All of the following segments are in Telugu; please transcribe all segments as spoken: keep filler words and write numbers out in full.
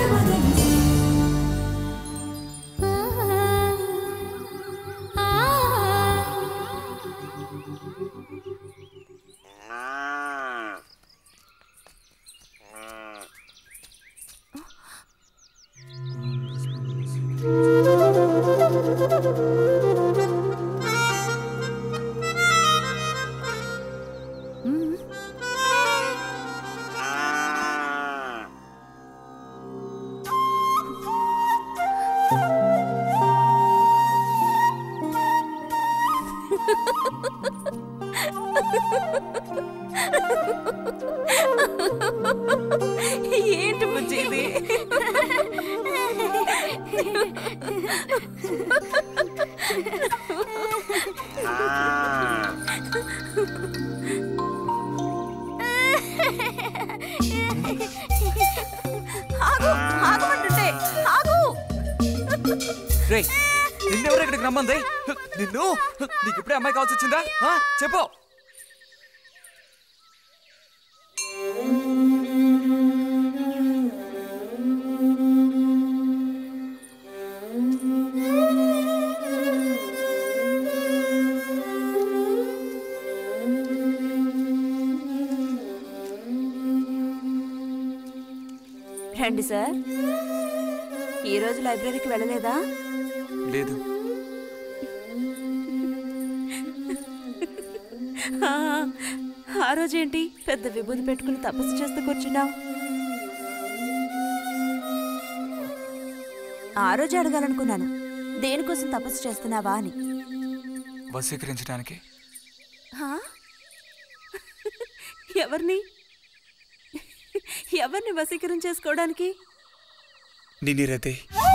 ఏంటి బుజ్జిది? ఆగు, ఆగమంటుంటే ఆగు. రేయ్, నిన్నెవరు ఇక్కడికి రమ్మంది? నిన్ను నీకు ఇప్పుడే అమ్మాయి కావాల్సి వచ్చిందా? చెప్పు. రండి సార్. ఈరోజు లైబ్రరీకి వెళ్ళలేదా? లేదు. ఆ రోజేంటి పెద్ద విభూతి పెట్టుకుని తపస్సు చేస్తూ కూర్చున్నావు? ఆ రోజు అడగాలనుకున్నాను, దేనికోసం తపస్సు చేస్తున్నావా అని. వశీకరించడానికి. ఎవరిని ఎవరిని వశీకరణ చేసుకోవడానికి? నిన్నిరతే.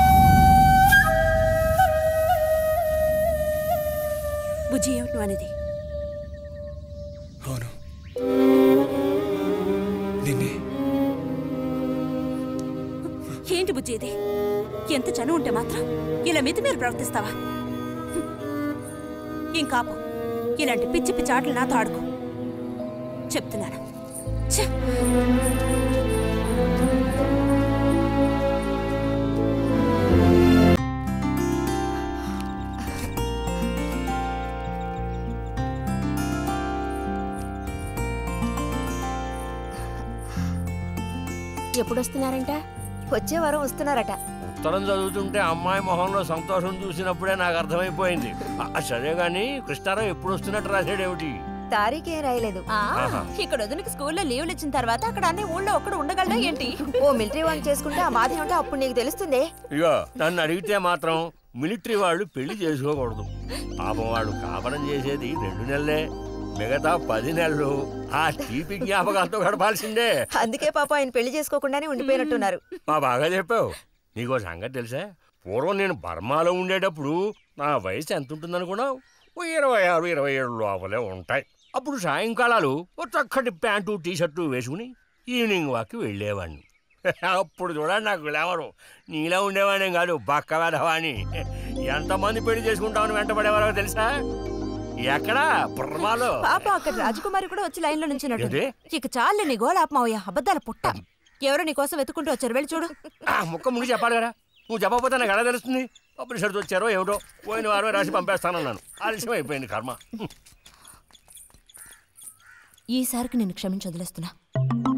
బుజ్జి, ఏమిటి అనేది? అవును, నిన్నే. ఏంటి బుజ్జి ఇది? ఎంత చనువు ఉంటే మాత్రం ఇలా మితి మీరు ప్రవర్తిస్తావా? ఇంకాపు, ఇలాంటి పిచ్చి పిచ్చి ఆటలు నాతో ఆడుకో చెప్తున్నాను. ఎప్పుడొస్తున్నారంట? వచ్చే వారం వస్తున్నారట. ఉత్తరం చదువుతుంటే అమ్మాయి మొహంలో సంతోషం చూసినప్పుడే నాకు అర్థమైపోయింది. సరే గాని కృష్ణారావు ఎప్పుడు వస్తున్నట్టు రాశాడేమిటి? తారీఖే రాయలేదు. ఇక్కడ వదినకి స్కూల్లో లీవ్లు ఇచ్చిన తర్వాత అక్కడ అన్ని ఊళ్ళో ఒక్కడ ఉండగలడా ఏంటి? ఓ మిలిటరీ వాళ్ళు చేసుకుంటే ఆ బాధ ఏమిటో అప్పుడు నీకు తెలుస్తుంది. ఇగో నన్ను అడిగితే మాత్రం మిలిటరీ వాళ్ళు పెళ్లి చేసుకోకూడదు. పాపం వాళ్ళు కాపడం చేసేది రెండు నెలలే, మిగతా పది నెలలు ఆ తీపి జ్ఞాపకాలతో గడపాల్సిందే. అందుకే పాప ఆయన పెళ్లి చేసుకోకుండానే ఉండిపోయినట్టున్నారు. మా బాగా చెప్పావు. నీకో సంగతి తెలుసా? పూర్వం నేను బర్మాలో ఉండేటప్పుడు నా వయసు ఎంత ఉంటుందనుకున్నావు? ఓ ఇరవై ఆరు ఇరవై ఏడు లోపలే ఉంటాయి. అప్పుడు సాయంకాలాలు ఓ చక్కటి ప్యాంటు టీషర్టు వేసుకుని ఈవినింగ్ వాక్కి వెళ్ళేవాడిని. అప్పుడు చూడండి నాకు గ్లామరు. నీలా ఉండేవాడిని కాదు, బక్క వేధవాణి. ఎంతమంది పెళ్లి చేసుకుంటామని వెంటబడేవారో తెలుసా? ఎక్కడా? బర్మాలో. పాప అక్కడ రాజకుమారి కూడా వచ్చి లైన్లో నుంచినట్టు. ఇక చాలు నీ గోలాపమావయ్యా, అబద్ధాల పుట్ట. ఎవరో నీ కోసం వెతుకుంటూ వచ్చారు, వెళ్ళి చూడు. ముక్క ముందు చెప్పాలి కదా, నువ్వు చెప్పకపోతే నాకు ఎలా తెలుస్తుంది? పబ్లిషర్తో వచ్చారో ఏమిటో, పోయిన వారమే రాసి పంపేస్తానన్నాను. ఆలస్యం అయిపోయింది కర్మ. ఈసారికి నేను క్షమించి వదిలేస్తున్నా.